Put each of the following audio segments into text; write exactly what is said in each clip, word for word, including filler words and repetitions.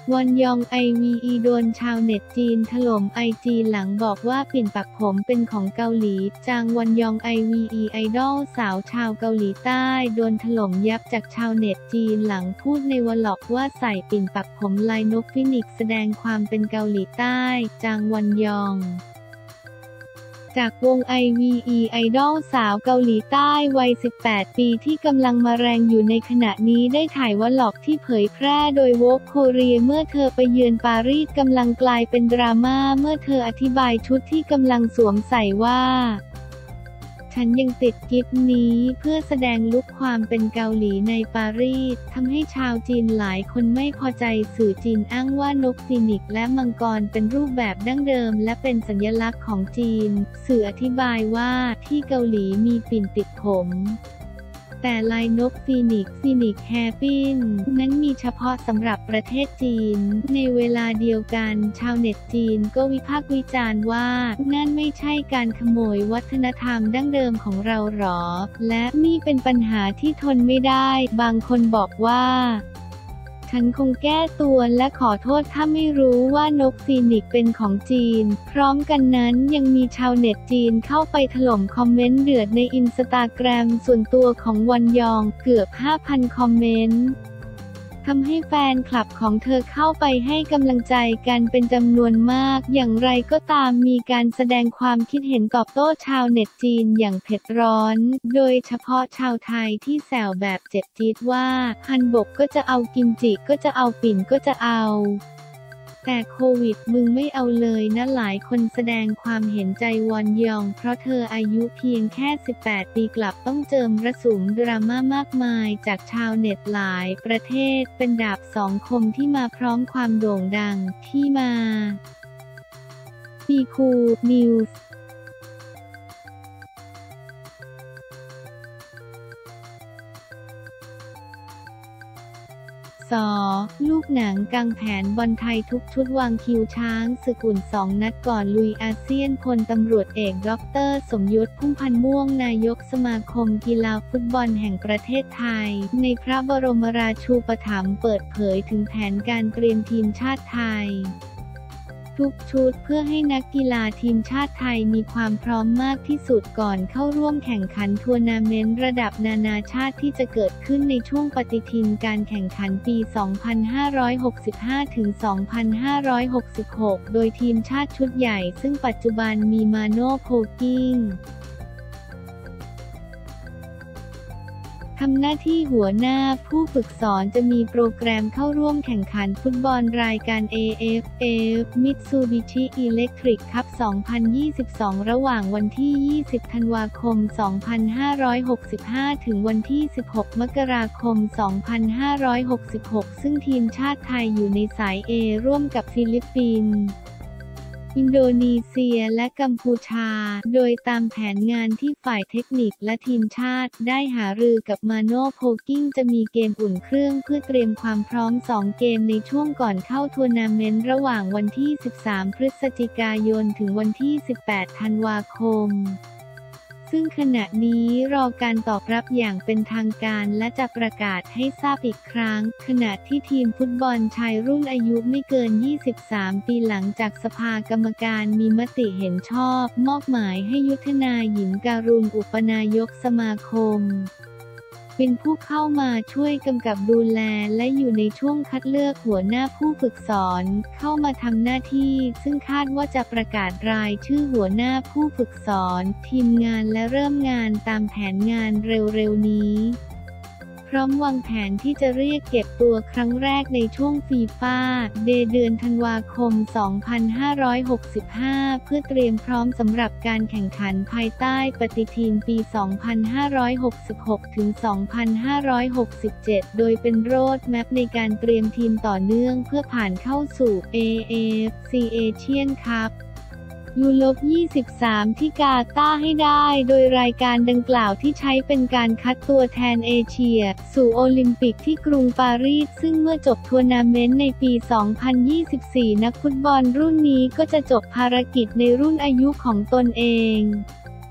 วอนยอง ไอ วี อี โดนชาวเน็ตจีนถล่มไอจีหลังบอกว่าปิ่นปักผมเป็นของเกาหลี จางวอนยอง ไอ วี อี ไอดอลสาวชาวเกาหลีใต้โดนถล่มยับจากชาวเน็ตจีนหลังพูดในวอลล็อกว่าใส่ปิ่นปักผมลายนกฟินิกซ์แสดงความเป็นเกาหลีใต้ จางวอนยองจากวง ไอ วี อี ไอดอลสาวเกาหลีใต้วัย สิบแปด ปีที่กำลังมาแรงอยู่ในขณะนี้ได้ถ่ายวอลล็อกที่เผยแพร่โดย Vogue Korea เมื่อเธอไปเยือนปารีสกำลังกลายเป็นดราม่าเมื่อเธออธิบายชุดที่กำลังสวมใส่ว่าฉันยังติดกิฟต์นี้เพื่อแสดงลุคความเป็นเกาหลีในปารีสทำให้ชาวจีนหลายคนไม่พอใจสื่อจีนอ้างว่านกฟีนิกซ์และมังกรเป็นรูปแบบดั้งเดิมและเป็นสัญลักษณ์ของจีนสื่ออธิบายว่าที่เกาหลีมีปิ่นติดผมแต่ลายนกฟีนิกซ์ฟีนิกซ์แฮร์ปิ้นนั้นมีเฉพาะสำหรับประเทศจีนในเวลาเดียวกันชาวเน็ตจีนก็วิพากษ์วิจารณ์ว่านั่นไม่ใช่การขโมยวัฒนธรรมดั้งเดิมของเราหรอและนี่เป็นปัญหาที่ทนไม่ได้บางคนบอกว่าฉันคงแก้ตัวและขอโทษถ้าไม่รู้ว่านกฟีนิกซ์เป็นของจีนพร้อมกันนั้นยังมีชาวเน็ตจีนเข้าไปถล่มคอมเมนต์เดือดในอินสตาแกรมส่วนตัวของวอนยองเกือบ ห้าพัน คอมเมนต์ทำให้แฟนคลับของเธอเข้าไปให้กำลังใจกันเป็นจำนวนมากอย่างไรก็ตามมีการแสดงความคิดเห็นตอบโต้ชาวเน็ตจีนอย่างเผ็ดร้อนโดยเฉพาะชาวไทยที่แซวแบบเจ็บจี๊ดว่าฮันบกก็จะเอากิมจิก็จะเอาปิ่นก็จะเอาแต่โควิดมึงไม่เอาเลยนะหลายคนแสดงความเห็นใจวอนยองเพราะเธออายุเพียงแค่ สิบแปด ปีกลับต้องเจอมรสุมดราม่ามากมายจากชาวเน็ตหลายประเทศเป็นดาบสองคมที่มาพร้อมความโด่งดังที่มาปีคูนิวส์สอลูกหนังกางแผนบอลไทยทุกชุดวางคิวช้างศึกอุ่นสองนัดก่อนลุยอาเซียนพลตำรวจเอกด็อกเตอร์สมยศพุ่มพันธ์ม่วงนายกสมาคมกีฬาฟุตบอลแห่งประเทศไทยในพระบรมราชูปถัมภ์เปิดเผยถึงแผนการเตรียมทีมชาติไทยทุกชุดเพื่อให้นักกีฬาทีมชาติไทยมีความพร้อมมากที่สุดก่อนเข้าร่วมแข่งขันทัวร์นาเมนต์ระดับนานาชาติที่จะเกิดขึ้นในช่วงปฏิทินการแข่งขันปี สองพันห้าร้อยหกสิบห้า ถึง สองพันห้าร้อยหกสิบหก โดยทีมชาติชุดใหญ่ซึ่งปัจจุบันมีมาโน่โพกิ้งทำหน้าที่หัวหน้าผู้ฝึกสอนจะมีโปรแกรมเข้าร่วมแข่งขันฟุตบอลรายการ เอ เอฟ เอฟ Mitsubishi Electric Cup สองพันยี่สิบสอง ระหว่างวันที่ ยี่สิบ ธันวาคม สองพันห้าร้อยหกสิบห้า ถึงวันที่ สิบหก มกราคม สองพันห้าร้อยหกสิบหก ซึ่งทีมชาติไทยอยู่ในสาย A ร่วมกับฟิลิปปินส์อินโดนีเซียและกัมพูชาโดยตามแผนงานที่ฝ่ายเทคนิคและทีมชาติได้หารือกับมาโน่โพกิ้งจะมีเกมอุ่นเครื่องเพื่อเตรียมความพร้อมสองเกมในช่วงก่อนเข้าทัวร์นาเมนต์ระหว่างวันที่ สิบสาม พฤศจิกายนถึงวันที่ สิบแปด ธันวาคมซึ่งขณะนี้รอการตอบรับอย่างเป็นทางการและจะประกาศให้ทราบอีกครั้งขณะที่ทีมฟุตบอลชายรุ่นอายุไม่เกิน ยี่สิบสาม ปีหลังจากสภากรรมการมีมติเห็นชอบมอบหมายให้ยุทธนาหญิงการุณอุปนายกสมาคมเป็นผู้เข้ามาช่วยกำกับดูแลและอยู่ในช่วงคัดเลือกหัวหน้าผู้ฝึกสอนเข้ามาทำหน้าที่ซึ่งคาดว่าจะประกาศรายชื่อหัวหน้าผู้ฝึกสอนทีมงานและเริ่มงานตามแผนงานเร็วๆนี้พร้อมวางแผนที่จะเรียกเก็บตัวครั้งแรกในช่วงฟีฟ่าเดย์เดือนธันวาคม สองพันห้าร้อยหกสิบห้า เพื่อเตรียมพร้อมสำหรับการแข่งขันภายใต้ปฏิทินปี สองพันห้าร้อยหกสิบหก ถึง สองพันห้าร้อยหกสิบเจ็ด โดยเป็นโรดแมปในการเตรียมทีมต่อเนื่องเพื่อผ่านเข้าสู่ เอ เอฟ ซี Asian Cupยู ยี่สิบสาม ที่กาตาร์ให้ได้โดยรายการดังกล่าวที่ใช้เป็นการคัดตัวแทนเอเชียสู่โอลิมปิกที่กรุงปารีสซึ่งเมื่อจบทัวร์นาเมนต์ในปี สองพันยี่สิบสี่ นักฟุตบอลรุ่นนี้ก็จะจบภารกิจในรุ่นอายุของตนเอง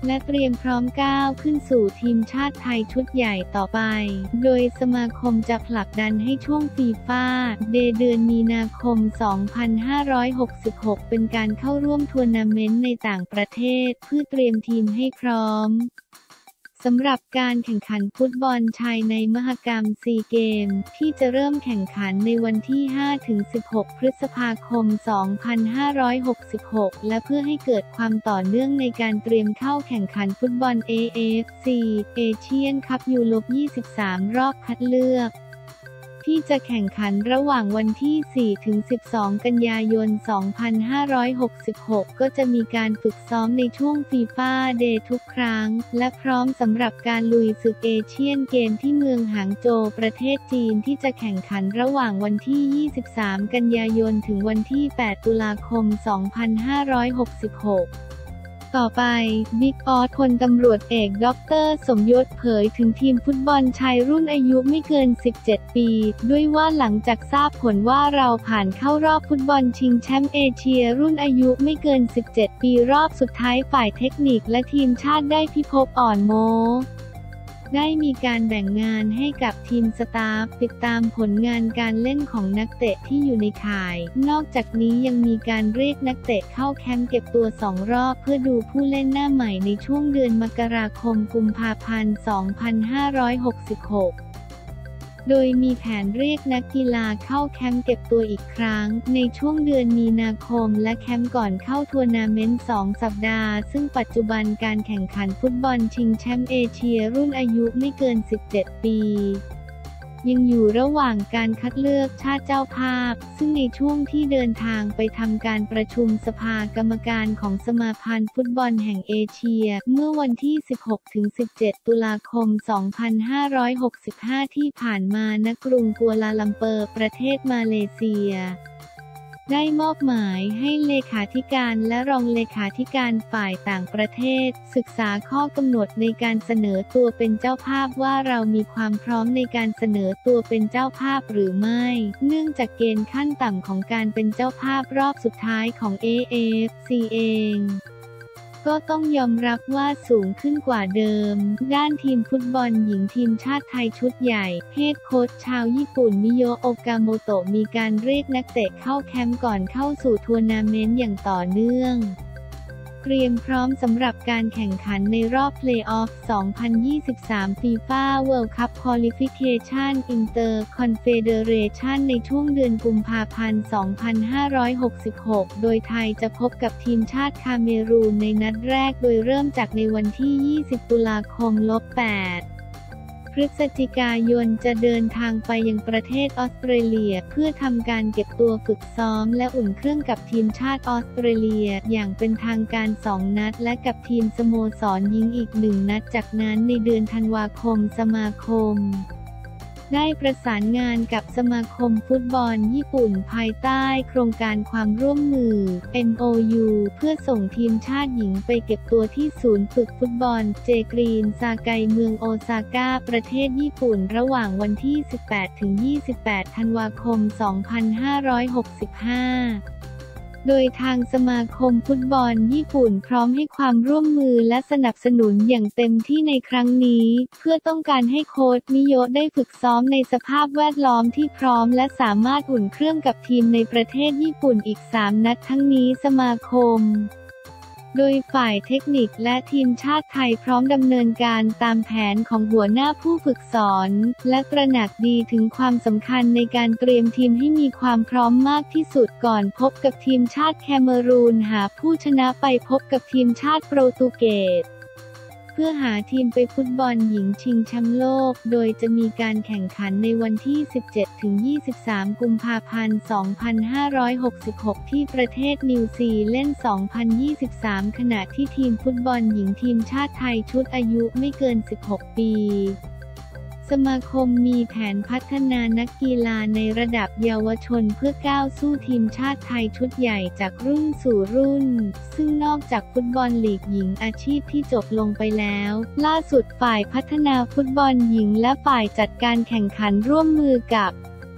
และเตรียมพร้อมก้าวขึ้นสู่ทีมชาติไทยชุดใหญ่ต่อไปโดยสมาคมจะผลักดันให้ช่วงฟีฟ่าเดย์เดือนมีนาคม สองพันห้าร้อยหกสิบหก เป็นการเข้าร่วมทัวร์นาเมนต์ในต่างประเทศเพื่อเตรียมทีมให้พร้อมสำหรับการแข่งขันฟุตบอลชายในมหกรรมซีเกมที่จะเริ่มแข่งขันในวันที่ ห้าถึงสิบหก พฤษภาคม สองพันห้าร้อยหกสิบหก และเพื่อให้เกิดความต่อเนื่องในการเตรียมเข้าแข่งขันฟุตบอล เอ เอฟ ซี เอเชียนคัพยูโร ยี่สิบสาม รอบคัดเลือกที่จะแข่งขันระหว่างวันที่ สี่ถึงสิบสอง กันยายน สองพันห้าร้อยหกสิบหก ก็จะมีการฝึกซ้อมในช่วงฟีฟ่าเดย์ทุกครั้งและพร้อมสำหรับการลุยศึกเอเชียนเกมที่เมืองหางโจวประเทศจีนที่จะแข่งขันระหว่างวันที่ ยี่สิบสาม กันยายนถึงวันที่ แปด ตุลาคม สองพันห้าร้อยหกสิบหกต่อไปบิ๊กออสพลตำรวจเอกด็อกเตอร์สมยศเผยถึงทีมฟุตบอลชายรุ่นอายุไม่เกิน สิบเจ็ด ปีด้วยว่าหลังจากทราบผลว่าเราผ่านเข้ารอบฟุตบอลชิงแชมป์เอเชียรุ่นอายุไม่เกิน สิบเจ็ด ปีรอบสุดท้ายฝ่ายเทคนิคและทีมชาติได้พิภพอ่อนโมได้มีการแบ่งงานให้กับทีมสตาฟติดตามผลงานการเล่นของนักเตะที่อยู่ในข่ายนอกจากนี้ยังมีการเรียกนักเตะเข้าแคมป์เก็บตัวสองรอบเพื่อดูผู้เล่นหน้าใหม่ในช่วงเดือนมกราคมกุมภาพันธ์ สองพันห้าร้อยหกสิบหกโดยมีแผนเรียกนักกีฬาเข้าแคมป์เก็บตัวอีกครั้งในช่วงเดือนมีนาคมและแคมป์ก่อนเข้าทัวร์นาเมนต์สองสัปดาห์ซึ่งปัจจุบันการแข่งขันฟุตบอลชิงแชมป์เอเชียรุ่นอายุไม่เกิน สิบเจ็ด ปียังอยู่ระหว่างการคัดเลือกชาติเจ้าภาพซึ่งในช่วงที่เดินทางไปทำการประชุมสภากรรมการของสมาพันธ์ฟุตบอลแห่งเอเชียเมื่อวันที่ สิบหกถึงสิบเจ็ด ตุลาคม สองพันห้าร้อยหกสิบห้า ที่ผ่านมาณกรุงกัวลาลัมเปอร์ประเทศมาเลเซียได้มอบหมายให้เลขาธิการและรองเลขาธิการฝ่ายต่างประเทศศึกษาข้อกำหนดในการเสนอตัวเป็นเจ้าภาพว่าเรามีความพร้อมในการเสนอตัวเป็นเจ้าภาพหรือไม่เนื่องจากเกณฑ์ขั้นต่ำของการเป็นเจ้าภาพรอบสุดท้ายของ เอ เอฟ ซี เองก็ต้องยอมรับว่าสูงขึ้นกว่าเดิมด้านทีมฟุตบอลหญิงทีมชาติไทยชุดใหญ่เฮดโค้ชชาวญี่ปุ่นมิโยะโอกาโมโตะมีการเรียกนักเตะเข้าแคมป์ก่อนเข้าสู่ทัวร์นาเมนต์อย่างต่อเนื่องเตรียมพร้อมสำหรับการแข่งขันในรอบเพลย์ออฟ สองพันยี่สิบสาม ฟีฟ่า เวิลด์คัพ ควอลิฟิเคชั่น อินเตอร์ คอนเฟเดเรชัน ในช่วงเดือนกุมภาพันธ์ สองพันห้าร้อยหกสิบหก โดยไทยจะพบกับทีมชาติคาเมรูนในนัดแรกโดยเริ่มจากในวันที่ ยี่สิบ ตุลาคม แปดพฤศจิกายนจะเดินทางไปยังประเทศออสเตรเลียเพื่อทำการเก็บตัวฝึกซ้อมและอุ่นเครื่องกับทีมชาติออสเตรเลียอย่างเป็นทางการสองนัดและกับทีมสโมสรหญิงอีกหนึ่งนัดจากนั้นในเดือนธันวาคมสมาคมได้ประสานงานกับสมาคมฟุตบอลญี่ปุ่นภายใต้โครงการความร่วมมือ เอ็ม โอ ยู เพื่อส่งทีมชาติหญิงไปเก็บตัวที่ศูนย์ฝึกฟุตบอลเจกรีนซาไกเมืองโอซาก้าประเทศญี่ปุ่นระหว่างวันที่ สิบแปดถึงยี่สิบแปด ธันวาคม สองพันห้าร้อยหกสิบห้าโดยทางสมาคมฟุตบอลญี่ปุ่นพร้อมให้ความร่วมมือและสนับสนุนอย่างเต็มที่ในครั้งนี้เพื่อต้องการให้โค้ชมิโยะได้ฝึกซ้อมในสภาพแวดล้อมที่พร้อมและสามารถอุ่นเครื่องกับทีมในประเทศญี่ปุ่นอีกสามนัดทั้งนี้สมาคมโดยฝ่ายเทคนิคและทีมชาติไทยพร้อมดำเนินการตามแผนของหัวหน้าผู้ฝึกสอนและตระหนักดีถึงความสำคัญในการเตรียมทีมให้มีความพร้อมมากที่สุดก่อนพบกับทีมชาติแคเมรูนหาผู้ชนะไปพบกับทีมชาติโปรตุเกสเพื่อหาทีมไปฟุตบอลหญิงชิงแชมป์โลกโดยจะมีการแข่งขันในวันที่ สิบเจ็ดถึงยี่สิบสาม กุมภาพันธ์ สองพันห้าร้อยหกสิบหก ที่ประเทศนิวซีแลนด์ สองพันยี่สิบสาม ขณะที่ทีมฟุตบอลหญิงทีมชาติไทยชุดอายุไม่เกิน สิบหก ปีสมาคมมีแผนพัฒนานักกีฬาในระดับเยาวชนเพื่อก้าวสู้ทีมชาติไทยชุดใหญ่จากรุ่นสู่รุ่นซึ่งนอกจากฟุตบอลลีกหญิงอาชีพที่จบลงไปแล้วล่าสุดฝ่ายพัฒนาฟุตบอลหญิงและฝ่ายจัดการแข่งขันร่วมมือกับ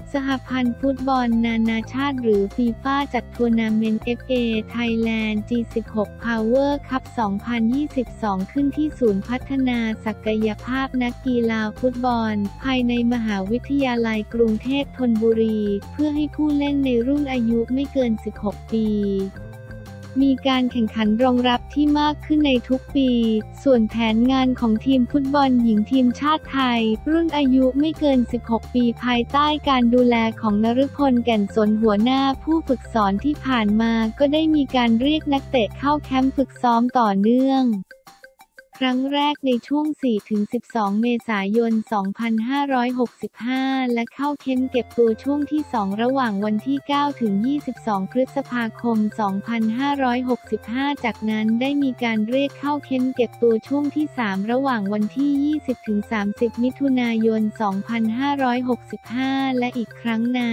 สหพันธ์ฟุตบอลนานาชาติหรือฟีฟ่าจัดทัวร์นาเมนต์ เอฟ เอ Thailand จี สิบหก Power Cup สองพันยี่สิบสอง ขึ้นที่ศูนย์พัฒนาศักยภาพนักกีฬาฟุตบอลภายในมหาวิทยาลัยกรุงเทพธนบุรีเพื่อให้ผู้เล่นในรุ่นอายุไม่เกิน สิบหก ปีมีการแข่งขันรองรับที่มากขึ้นในทุกปี ส่วนแผนงานของทีมฟุตบอลหญิงทีมชาติไทยรุ่นอายุไม่เกิน สิบหก ปีภายใต้การดูแลของนฤพล แก่นสนหัวหน้าผู้ฝึกสอนที่ผ่านมาก็ได้มีการเรียกนักเตะเข้าแคมป์ฝึกซ้อมต่อเนื่องครั้งแรกในช่วง สี่ถึงสิบสอง เมษายน สองพันห้าร้อยหกสิบห้า และเข้าเค้นเก็บตัวช่วงที่ สอง ระหว่างวันที่ เก้าถึงยี่สิบสอง พฤษภาคม สองพันห้าร้อยหกสิบห้า จากนั้นได้มีการเรียกเข้าเค้นเก็บตัวช่วงที่ สาม ระหว่างวันที่ ยี่สิบถึงสามสิบ มิถุนายน สองพันห้าร้อยหกสิบห้า และอีกครั้งใน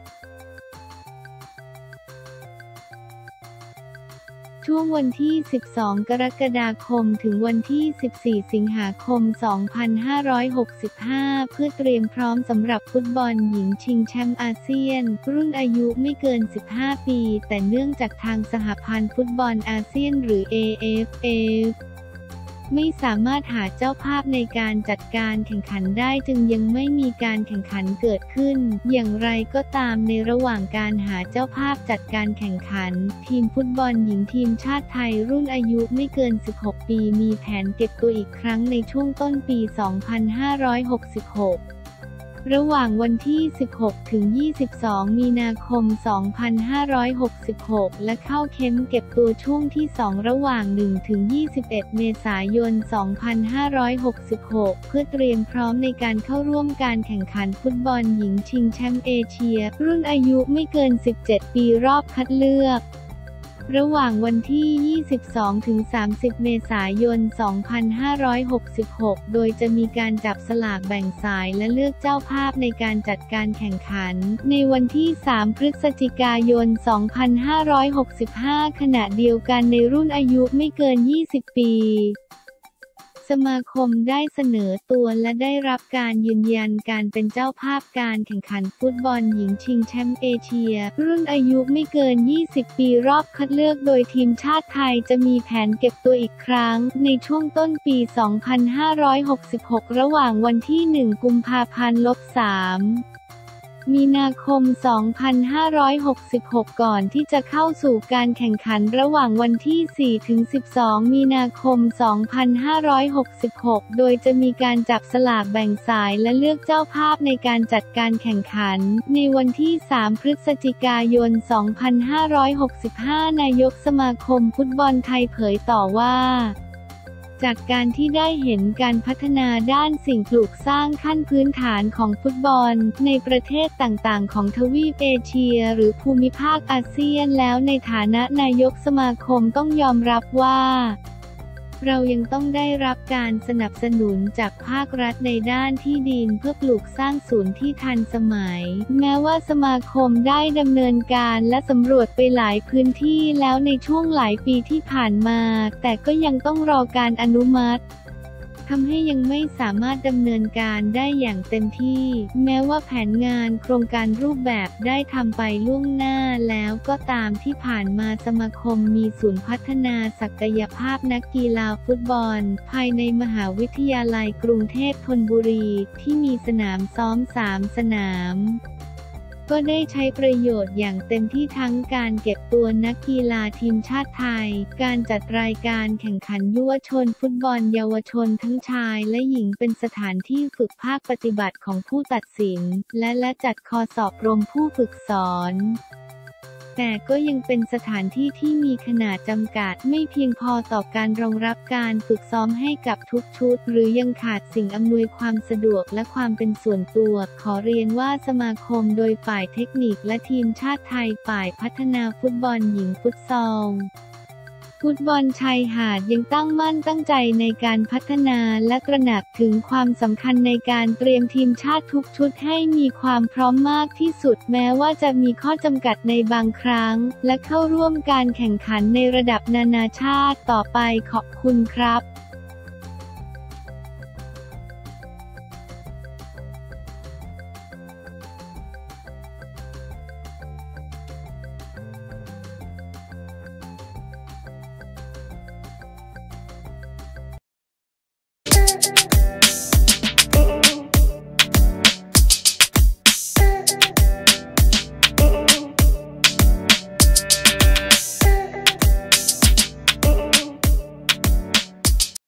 ช่วงวันที่ สิบสอง กรกฎาคมถึงวันที่ สิบสี่ สิงหาคม สองพันห้าร้อยหกสิบห้า เพื่อเตรียมพร้อมสำหรับฟุตบอลหญิงชิงแชมป์อาเซียนรุ่นอายุไม่เกิน สิบห้า ปีแต่เนื่องจากทางสหพันธ์ฟุตบอลอาเซียนหรือ เอ เอฟ เอ ไม่สามารถหาเจ้าภาพในการจัดการแข่งขันได้จึงยังไม่มีการแข่งขันเกิดขึ้นอย่างไรก็ตามในระหว่างการหาเจ้าภาพจัดการแข่งขันทีมฟุตบอลหญิงทีมชาติไทยรุ่นอายุไม่เกิน สิบหก ปีมีแผนเก็บตัวอีกครั้งในช่วงต้นปี สองพันห้าร้อยหกสิบหกระหว่างวันที่ สิบหกถึงยี่สิบสอง มีนาคม สองพันห้าร้อยหกสิบหก และเข้าเค้นเก็บตัวช่วงที่ สอง ระหว่าง หนึ่งถึงยี่สิบเอ็ด เมษายน สองพันห้าร้อยหกสิบหก เพื่อเตรียมพร้อมในการเข้าร่วมการแข่งขันฟุตบอลหญิงชิงแชมป์เอเชียรุ่นอายุไม่เกิน สิบเจ็ด ปีรอบคัดเลือกระหว่างวันที่ ยี่สิบสองถึงสามสิบ เมษายน สองพันห้าร้อยหกสิบหก โดยจะมีการจับสลากแบ่งสายและเลือกเจ้าภาพในการจัดการแข่งขันในวันที่ สาม พฤศจิกายน สองพันห้าร้อยหกสิบห้า ขณะเดียวกันในรุ่นอายุไม่เกิน ยี่สิบ ปีสมาคมได้เสนอตัวและได้รับการยืนยันการเป็นเจ้าภาพการแข่งขันฟุตบอลหญิงชิงแชมป์เอเชียรุ่นอายุไม่เกิน ยี่สิบ ปีรอบคัดเลือกโดยทีมชาติไทยจะมีแผนเก็บตัวอีกครั้งในช่วงต้นปี สองพันห้าร้อยหกสิบหก ระหว่างวันที่ หนึ่ง กุมภาพันธ์ สาม มีนาคม สองพันห้าร้อยหกสิบหก ก่อนที่จะเข้าสู่การแข่งขันระหว่างวันที่ สี่ถึงสิบสอง มีนาคม สองพันห้าร้อยหกสิบหก โดยจะมีการจับสลากแบ่งสายและเลือกเจ้าภาพในการจัดการแข่งขันในวันที่ สาม พฤศจิกายน สองพันห้าร้อยหกสิบห้า นายกสมาคมฟุตบอลไทยเผยต่อว่าจากการที่ได้เห็นการพัฒนาด้านสิ่งปลูกสร้างขั้นพื้นฐานของฟุตบอลในประเทศต่างๆของทวีปเอเชียหรือภูมิภาคอาเซียนแล้วในฐานะนายกสมาคมต้องยอมรับว่าเรายังต้องได้รับการสนับสนุนจากภาครัฐในด้านที่ดินเพื่อปลูกสร้างศูนย์ที่ทันสมัยแม้ว่าสมาคมได้ดำเนินการและสำรวจไปหลายพื้นที่แล้วในช่วงหลายปีที่ผ่านมาแต่ก็ยังต้องรอการอนุมัติทำให้ยังไม่สามารถดำเนินการได้อย่างเต็มที่แม้ว่าแผนงานโครงการรูปแบบได้ทำไปล่วงหน้าแล้วก็ตามที่ผ่านมาสมาคมมีศูนย์พัฒนาศักยภาพนักกีฬาฟุตบอลภายในมหาวิทยาลัยกรุงเทพธนบุรีที่มีสนามซ้อมสามสนามก็ได้ใช้ประโยชน์อย่างเต็มที่ทั้งการเก็บตัวนักกีฬาทีมชาติไทยการจัดรายการแข่งขันยุวชนฟุตบอลเยาวชนทั้งชายและหญิงเป็นสถานที่ฝึกภาคปฏิบัติของผู้ตัดสินและและจัดคอร์สอบรมผู้ฝึกสอนแต่ก็ยังเป็นสถานที่ที่มีขนาดจำกัดไม่เพียงพอต่อการรองรับการฝึกซ้อมให้กับทุกชุดหรือยังขาดสิ่งอำนวยความสะดวกและความเป็นส่วนตัวขอเรียนว่าสมาคมโดยฝ่ายเทคนิคและทีมชาติไทยฝ่ายพัฒนาฟุตบอลหญิงฟุตซอลฟุตบอลชายหาดยังตั้งมั่นตั้งใจในการพัฒนาและตระหนักถึงความสำคัญในการเตรียมทีมชาติทุกชุดให้มีความพร้อมมากที่สุดแม้ว่าจะมีข้อจำกัดในบางครั้งและเข้าร่วมการแข่งขันในระดับนานาชาติต่อไปขอบคุณครับ